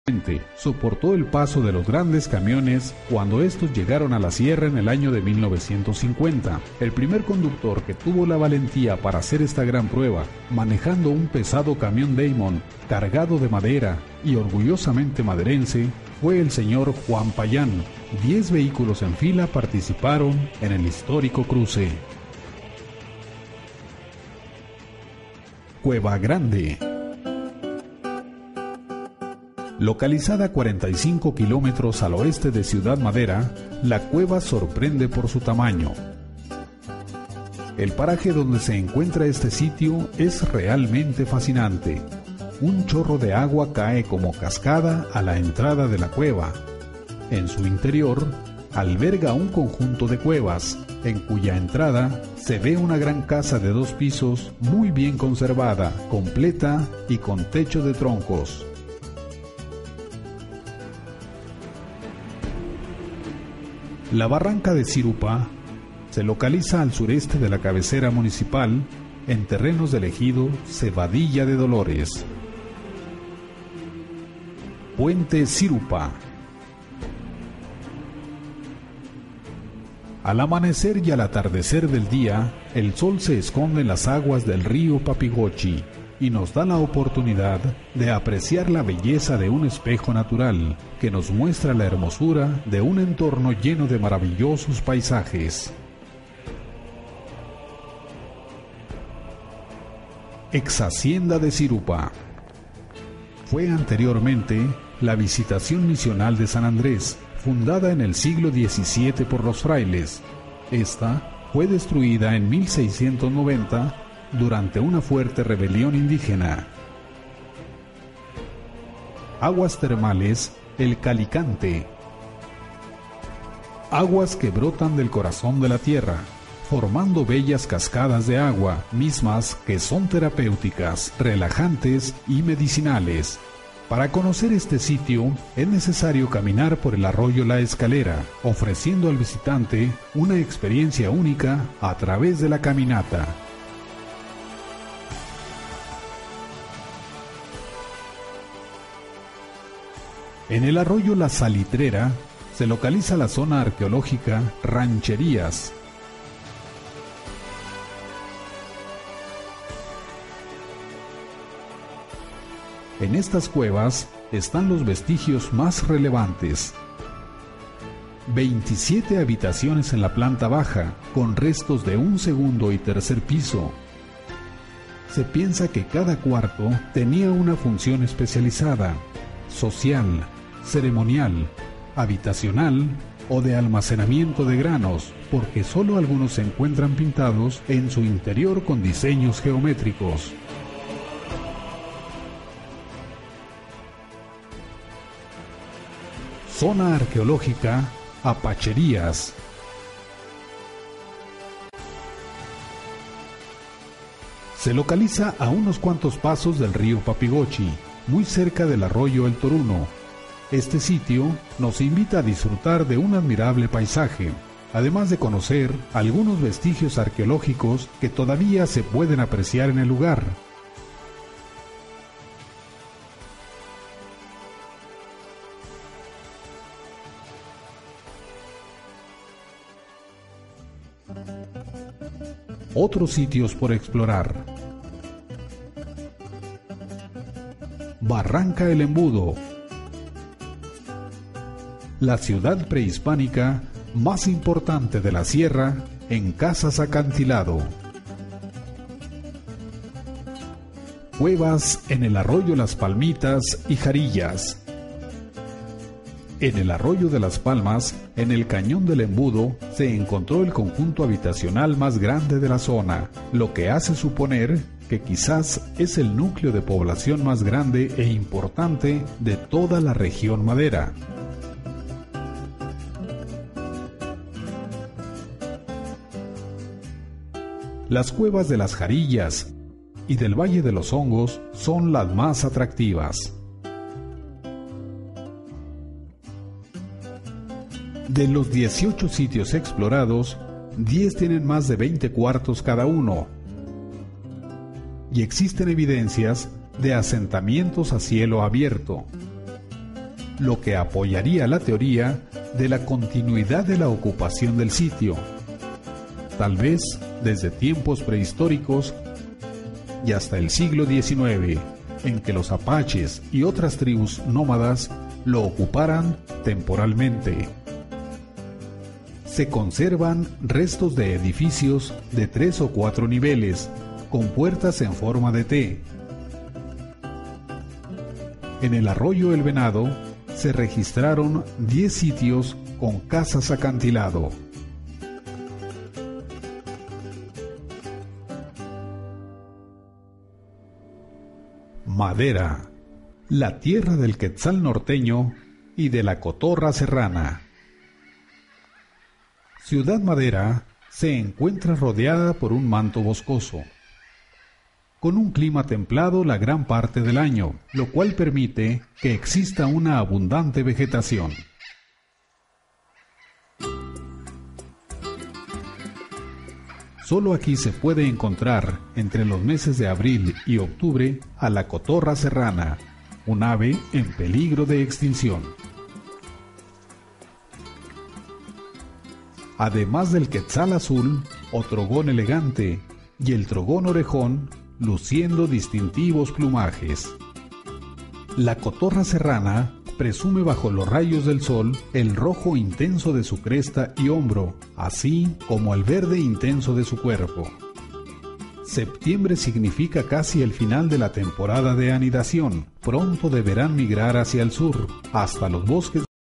soportó el paso de los grandes camiones cuando estos llegaron a la sierra en el año de 1950. El primer conductor que tuvo la valentía para hacer esta gran prueba, manejando un pesado camión Damon cargado de madera y orgullosamente maderense, fue el señor Juan Payán. 10 vehículos en fila participaron en el histórico cruce. Cueva Grande. Localizada a 45 kilómetros al oeste de Ciudad Madera, la cueva sorprende por su tamaño. El paraje donde se encuentra este sitio es realmente fascinante. Un chorro de agua cae como cascada a la entrada de la cueva. En su interior, alberga un conjunto de cuevas, en cuya entrada se ve una gran casa de 2 pisos muy bien conservada, completa y con techo de troncos. La barranca de Sirupá se localiza al sureste de la cabecera municipal, en terrenos del ejido Cebadilla de Dolores. Puente Sirupá. Al amanecer y al atardecer del día, el sol se esconde en las aguas del río Papigochi y nos da la oportunidad de apreciar la belleza de un espejo natural que nos muestra la hermosura de un entorno lleno de maravillosos paisajes. Ex Hacienda de Sirupá. Fue anteriormente la Visitación Misional de San Andrés, fundada en el siglo XVII por los frailes. Esta fue destruida en 1690 durante una fuerte rebelión indígena. Aguas termales El Calicante. Aguas que brotan del corazón de la tierra, formando bellas cascadas de agua, mismas que son terapéuticas, relajantes y medicinales. Para conocer este sitio es necesario caminar por el arroyo La Escalera, ofreciendo al visitante una experiencia única a través de la caminata. En el arroyo La Salitrera se localiza la zona arqueológica Rancherías. En estas cuevas están los vestigios más relevantes. 27 habitaciones en la planta baja, con restos de un segundo y tercer piso. Se piensa que cada cuarto tenía una función especializada: social, ceremonial, habitacional o de almacenamiento de granos, porque solo algunos se encuentran pintados en su interior con diseños geométricos. Zona arqueológica Apacherías. Se localiza a unos cuantos pasos del río Papigochi, muy cerca del arroyo El Toruno. Este sitio nos invita a disfrutar de un admirable paisaje, además de conocer algunos vestigios arqueológicos que todavía se pueden apreciar en el lugar. Otros sitios por explorar: Barranca El Embudo, la ciudad prehispánica más importante de la sierra en casas acantilado. Cuevas en el arroyo Las Palmitas y Jarillas. En el arroyo de Las Palmas, en el cañón del Embudo, se encontró el conjunto habitacional más grande de la zona, lo que hace suponer que quizás es el núcleo de población más grande e importante de toda la región madera. Las cuevas de las Jarillas y del Valle de los Hongos son las más atractivas. De los 18 sitios explorados, 10 tienen más de 20 cuartos cada uno, y existen evidencias de asentamientos a cielo abierto. lo que apoyaría la teoría de la continuidad de la ocupación del sitio, tal vez desde tiempos prehistóricos y hasta el siglo XIX, en que los apaches y otras tribus nómadas lo ocuparan temporalmente. Se conservan restos de edificios de 3 o 4 niveles, con puertas en forma de T. En el arroyo El Venado se registraron 10 sitios con casas acantilado. Madera, la tierra del quetzal norteño y de la cotorra serrana. Ciudad Madera se encuentra rodeada por un manto boscoso, con un clima templado la gran parte del año, lo cual permite que exista una abundante vegetación. Solo aquí se puede encontrar, entre los meses de abril y octubre, a la cotorra serrana, un ave en peligro de extinción. Además del quetzal azul o trogón elegante y el trogón orejón, luciendo distintivos plumajes. La cotorra serrana presume bajo los rayos del sol el rojo intenso de su cresta y hombro, así como el verde intenso de su cuerpo. Septiembre significa casi el final de la temporada de anidación. Pronto deberán migrar hacia el sur, hasta los bosques